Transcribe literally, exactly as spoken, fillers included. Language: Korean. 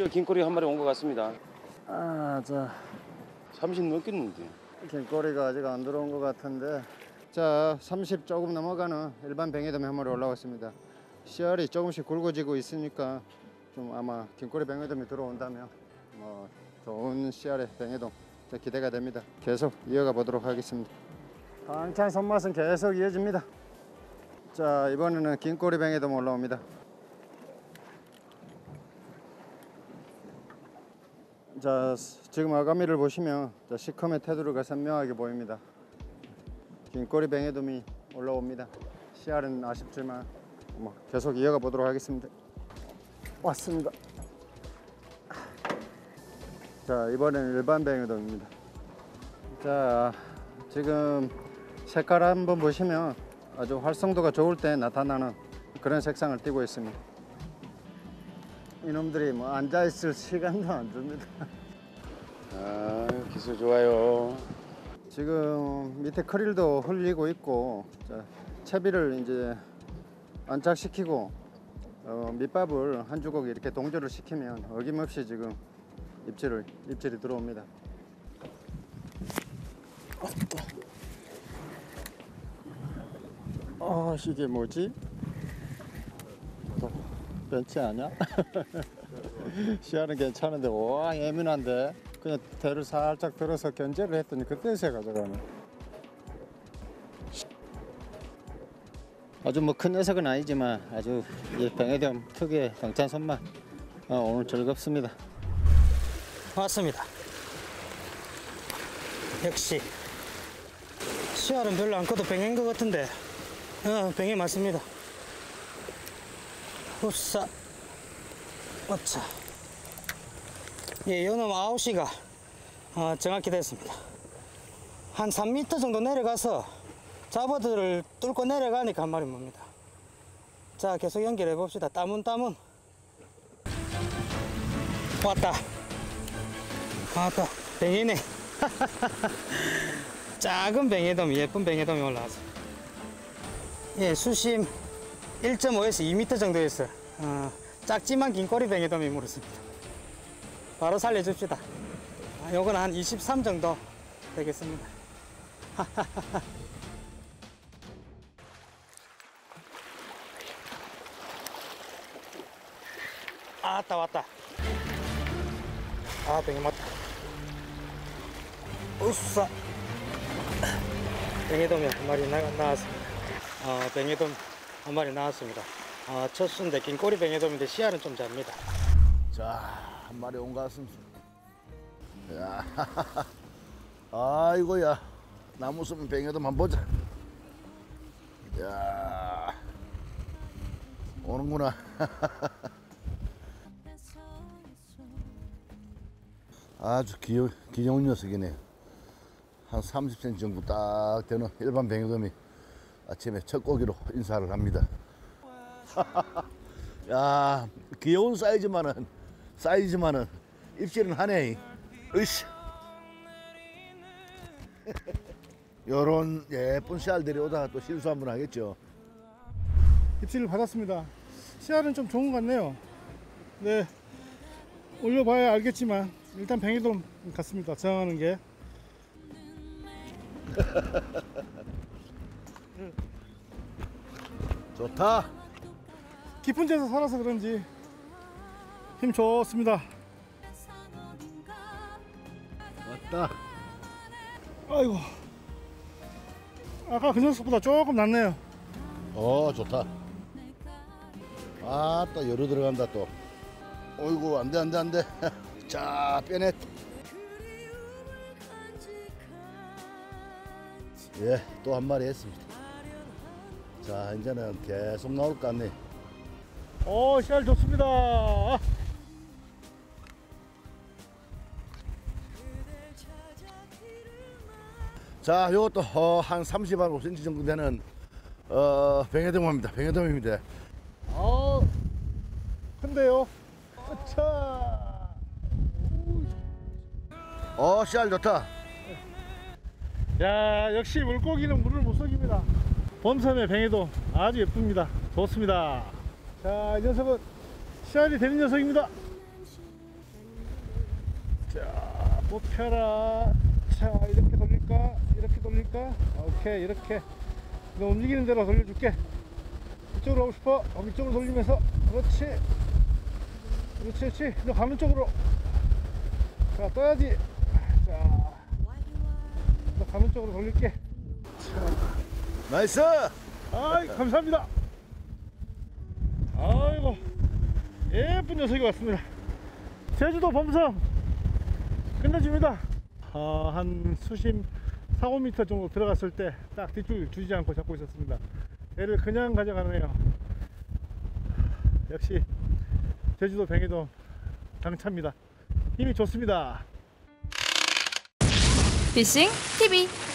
드디어 긴꼬리 한 마리 온 것 같습니다. 아, 자, 삼십 넘겠는데. 긴꼬리가 아직 안 들어온 것 같은데, 자, 삼십 조금 넘어가는 일반 뱅에돔이 한 마리 올라왔습니다. 씨알이 조금씩 굵어지고 있으니까 좀 아마 긴꼬리 뱅에돔이 들어온다면 뭐 좋은 씨알의 뱅에돔 기대가 됩니다. 계속 이어가 보도록 하겠습니다. 한창 손맛은 계속 이어집니다. 자, 이번에는 긴꼬리 뱅에돔 올라옵니다. 자, 지금 아가미를 보시면 자, 시커먼 테두리가 선명하게 보입니다. 긴꼬리 뱅에돔이 올라옵니다. 씨알은 아쉽지만 뭐 계속 이어가 보도록 하겠습니다. 왔습니다. 자, 이번에는 일반 뱅에돔입니다. 자, 지금 색깔 한번 보시면 아주 활성도가 좋을 때 나타나는 그런 색상을 띠고 있습니다. 이놈들이 뭐 앉아있을 시간도 안 줍니다. 아, 기술 좋아요. 지금 밑에 크릴도 흘리고 있고, 자, 채비를 이제 안착시키고 어, 밑밥을 한 주걱 이렇게 동조를 시키면 어김없이 지금 입질을 입질이 들어옵니다. 아, 이게 뭐지? 벤치 아니야? 씨알은 괜찮은데 와 예민한데 그냥 대를 살짝 들어서 견제를 했더니 그때서야 가져가네. 아주 뭐 큰 녀석은 아니지만 아주 이 뱅에돔 특유의 경찬 손맛. 어, 오늘 즐겁습니다. 왔습니다. 역시 씨알은 별로 안 커도 뱅인 것 같은데 어, 뱅이 맞습니다. 우싸 어차 예, 요놈 아웃시가 어, 정확히 됐습니다. 한 삼 미터 정도 내려가서 잡어들을 뚫고 내려가니까 한 마리 뭡니다. 자, 계속 연결해 봅시다. 따문따문 왔다 왔다 뱅이네. 작은 뱅에돔이 예쁜 뱅에돔이 올라왔어. 예, 수심 일 점 오에서 이 미터 정도 있어요. 어, 작지만 긴꼬리 뱅에돔이 물었습니다. 바로 살려줍시다. 아, 요건 한 이십삼 정도 되겠습니다. 아따 왔다. 아, 뱅이 맞다. 우싸 뱅에돔이 한 마리 나, 나왔습니다. 아, 뱅에돔 한 마리 나왔습니다. 아, 첫 순대 긴꼬리 뱅에돔인데 씨알은 좀 잡니다. 자, 한 마리 온 것 같습니다. 야, 아이고야, 나무 숨 뱅에돔 한번 보자. 야, 오는구나. 아주 귀여, 귀여운 녀석이네. 한 삼십 센티미터 정도 딱 되는 일반 뱅에돔이 아침에 첫 고기로 인사를 합니다. 야, 귀여운 사이즈만은 사이즈만은 입질은 하네. 으쌰. 요런 예쁜 씨알들이 오다가 또 실수 한번 하겠죠. 입질을 받았습니다. 씨알은 좀 좋은 것 같네요. 네, 올려봐야 알겠지만 일단 뱅에돔 같습니다. 저항하는 게. 좋다. 깊은 데서 살아서 그런지 힘 좋습니다. 왔다. 아이고, 아까 그 녀석보다 조금 낫네요. 어, 좋다. 아, 또 열어 들어간다 또. 어이구, 안돼 안돼 안돼. 자, 빼내. 예, 또 한 마리 했습니다. 자, 이제는 계속 나올 것 같네. 오, 씨알 좋습니다. 자, 요것도 어, 한 삼십, 오 센티미터 정도 되는 어, 뱅에돔입니다. 뱅에돔입니다. 아, 큰데요. 차. 어, 씨알 좋다. 야, 역시 물고기는 물을 못 속입니다. 범섬의 뱅에돔 아주 예쁩니다. 좋습니다. 자, 이 녀석은 씨알이 되는 녀석입니다. 펴라. 자, 이렇게 돌릴까? 이렇게 돌릴까? 오케이, 이렇게. 너 움직이는 대로 돌려줄게. 이쪽으로 하고 싶어? 그럼 이쪽으로 돌리면서. 그렇지. 그렇지, 그렇지. 너 가는 쪽으로. 자, 떠야지. 자, 너 가는 쪽으로 돌릴게. 나이스! 아이, 감사합니다. 아이고, 예쁜 녀석이 왔습니다. 제주도 범섬 끝내줍니다. 어, 한 수심 사, 오 미터 정도 들어갔을 때 딱 뒷줄 주지 않고 잡고 있었습니다. 얘를 그냥 가져가네요. 역시 제주도 뱅에돔 강차입니다. 힘이 좋습니다. 피싱 티비